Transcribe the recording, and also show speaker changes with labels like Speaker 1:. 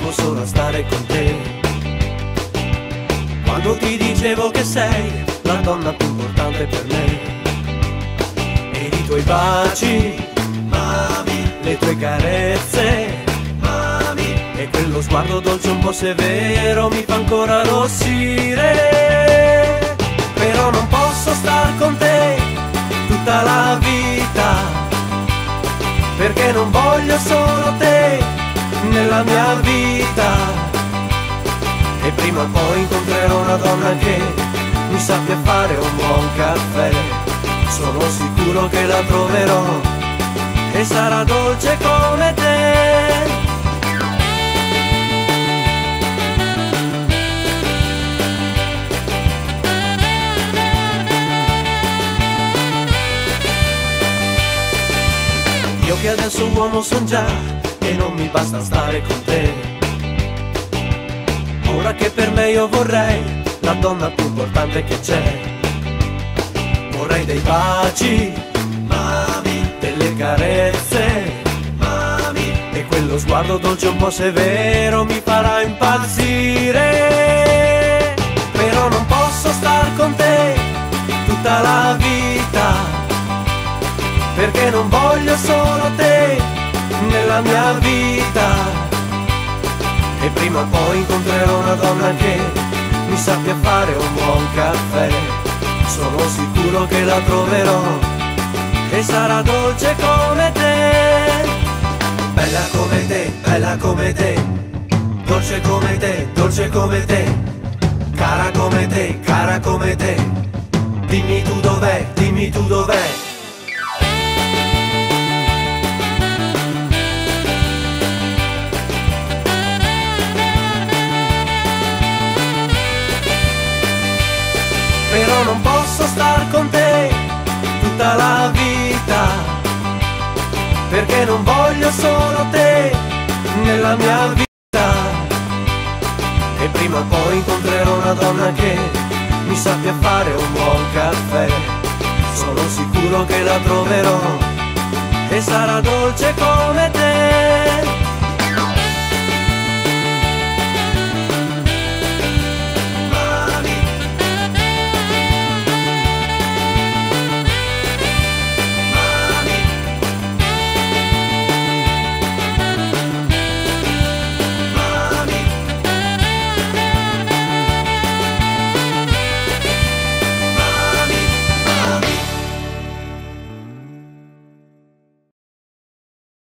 Speaker 1: provo solo a stare con te. Quando ti dicevo che sei la donna più importante per me, ed i tuoi baci, mami, le tue carezze, mami, e quello sguardo dolce un po' severo mi fa ancora arrossire. Però non posso star con te tutta la vita, perché non voglio solo te nella mia vita. E prima o poi incontrerò una donna che mi sappia fare un buon caffè. Sono sicuro che la troverò e sarà dolce come te. Io che adesso uomo son già e non mi basta stare con te. Ora che per me io vorrei la donna più importante che c'è. Vorrei dei baci, mami, delle carezze, mami, e quello sguardo dolce un po' severo mi farà impazzire. Però non posso star con te tutta la vita, perché non voglio solo te nella mia vita. E prima o poi incontrerò una donna che mi sappia fare un buon caffè. Sono sicuro che la troverò e sarà dolce come te. Bella come te, bella come te, dolce come te, dolce come te, cara come te, cara come te. Dimmi tu dov'è, dimmi tu dov'è. Però non posso star con te tutta la vita, perché non voglio solo te nella mia vita. E prima o poi incontrerò una donna che mi sappia fare un buon caffè. Sono sicuro che la troverò e sarà dolce come te.